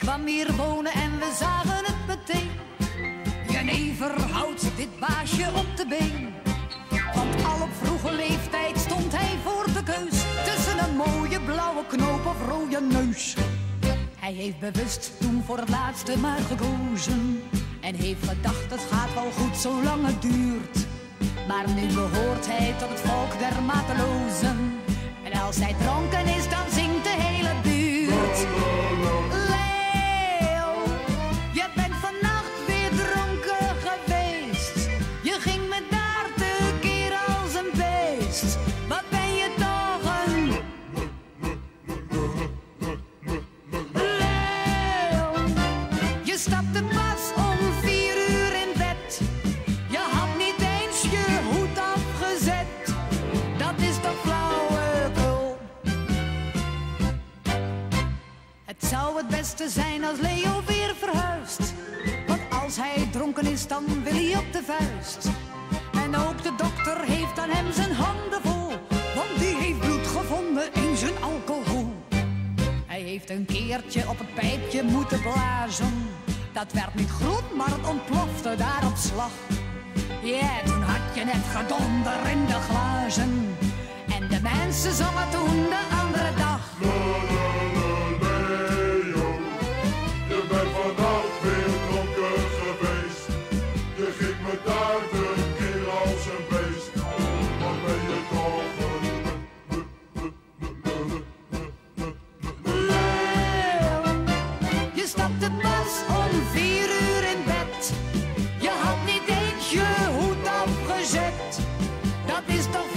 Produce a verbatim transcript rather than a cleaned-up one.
kwam hier wonen en we zagen het meteen. Jenever houdt dit baasje op de been. Want al op vroege leeftijd stond hij voor de keus tussen een mooie blauwe knoop of rode neus. Hij heeft bewust toen voor het laatste maar gekozen en heeft gedacht het gaat wel goed zolang het duurt. Maar nu behoort hij tot het volk der matelozen. En als hij dronken is dan zingt de hele buurt. Leo, je bent vannacht weer dronken geweest. Je ging me daar tekeer als een beest. Wat ben je toch een... Leo, je stapte pas om vier uur in bed. Je had niet eens je hoed afgezet. Dat is toch flauwekul. Het zou het beste zijn als Leo weer verhuist. Want als hij dronken is dan wil hij op de vuist. En ook de dokter heeft aan hem zijn handen vol. Want die heeft bloed gevonden in zijn alcohol. Hij heeft een keertje op het pijpje moeten blazen. Dat werd niet goed, maar het ontplofte daar op slag. Ja, toen had je net gedonder in de glazen. En de mensen zongen toen de andere dag. Leo, je bent vannacht weer dronken geweest. Je ging me daar de keer als een beest. Wat ben je toch een... Leo, je stapte pas om vier uur in bed. Je had niet eens je hoed afgezet. Dat is toch